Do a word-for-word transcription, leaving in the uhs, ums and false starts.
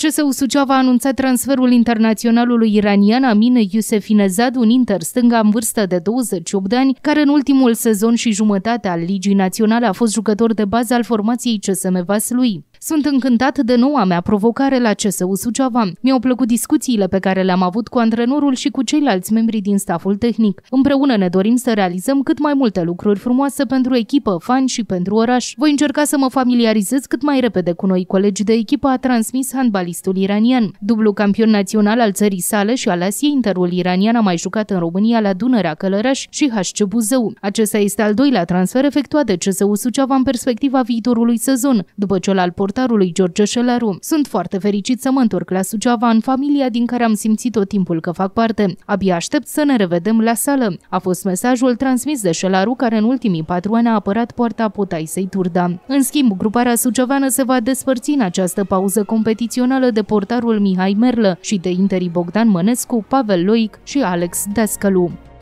C S U Suceava a anunțat transferul internaționalului iranian Amin Youssefinezad, un inter stânga în vârstă de douăzeci și opt de ani, care în ultimul sezon și jumătate al Ligii Naționale a fost jucător de bază al formației C S M Vaslui. Sunt încântat de noua mea provocare la C S U Suceava. Mi-au plăcut discuțiile pe care le-am avut cu antrenorul și cu ceilalți membri din staful tehnic. Împreună ne dorim să realizăm cât mai multe lucruri frumoase pentru echipă, fani și pentru oraș. Voi încerca să mă familiarizez cât mai repede cu noi colegi de echipă, a transmis handbalistul iranian. Dublu campion național al țării sale și al Asiei, interul iranian a mai jucat în România la Dunărea Călăraș și H C Buzău. Acesta este al doilea transfer efectuat de C S U Suceava în perspectiva viitorului sezon, după cel al portarului George Șelaru. Sunt foarte fericit să mă întorc la Suceava, în familia din care am simțit tot timpul că fac parte. Abia aștept să ne revedem la sală. A fost mesajul transmis de Șelaru, care în ultimii patru ani a apărat poarta Potaisei Turda. În schimb, gruparea suceveană se va despărți în această pauză competițională de portarul Mihai Merlă și de interii Bogdan Mănescu, Pavel Loic și Alex Dascălu.